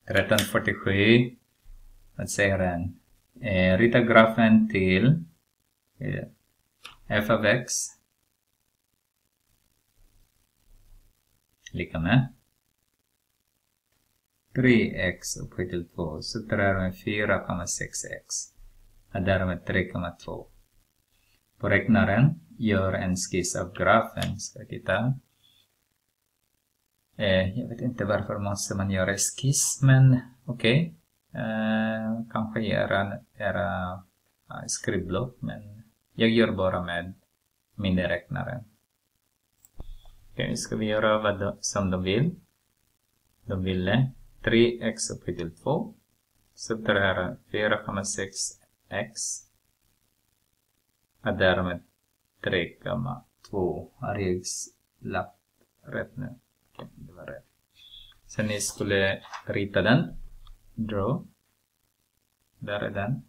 1347. Vad säger den? Rita grafen till f av x lika med 3x upphöjt till 2. Så drar med 4,6x. Och därmed 3,2. På räknaren gör en skiss av grafen. Ska titta. Jag vet inte varför måste man göra skiss, men okej. Kanske göra skrivblock, men jag gör bara med miniräknaren. Okej, ska vi göra vad som de vill. De ville 3x upphöjt till 2. Så det här 4,6x. Och därmed 3,2. Har jag lagt rätt nu? Okej, det var rätt. Så ni skulle rita den. Draw. Där är den.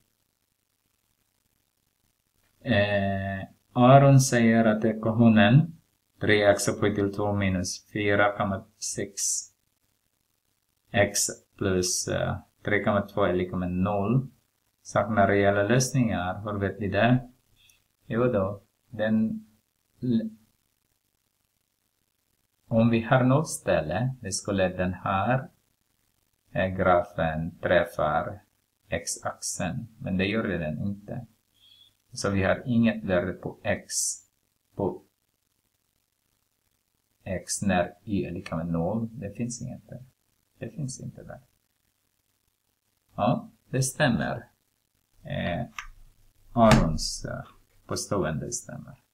Aron säger att ekvationen 3x upphöjt till 2 minus 4,6x plus 3,2 är lika med 0. Saknar reella lösningar. Hur vet ni det? Jo då, om vi har nollställe, det skulle den här grafen träffar x-axeln. Men det gör den inte. Så vi har inget värde på x när y är lika med 0. Det finns inget där. Det finns inte där. Ja, det stämmer. Arons påstående stämmer.